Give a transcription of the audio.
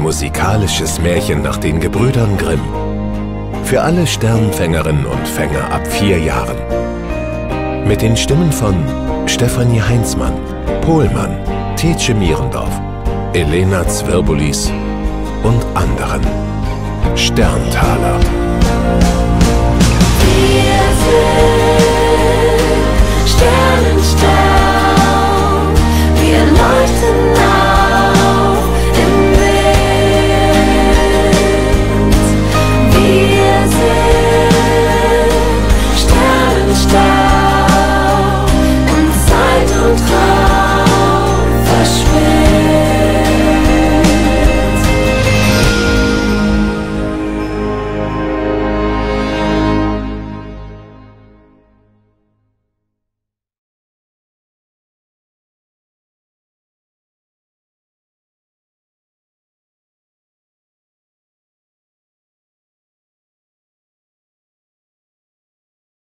musikalisches Märchen nach den Gebrüdern Grimm. Für alle Sternfängerinnen und Fänger ab 4 Jahren. Mit den Stimmen von Stefanie Heinzmann, Pohlmann, Tietje Mierendorf, Elena Zwirbulis und anderen. Sterntaler. Wir sind Sternenstaub, wir leuchten